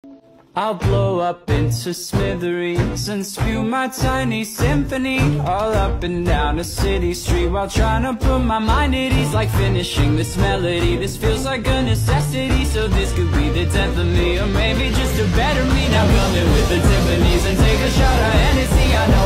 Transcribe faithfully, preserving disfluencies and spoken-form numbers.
I'll blow up into smithereens and spew my tiny symphony all up and down a city street, while trying to put my mind at ease, like finishing this melody. This feels like a necessity, so this could be the death of me, or maybe just a better me. Now come in with the Tiffany's and take a shot of Hennessy. I know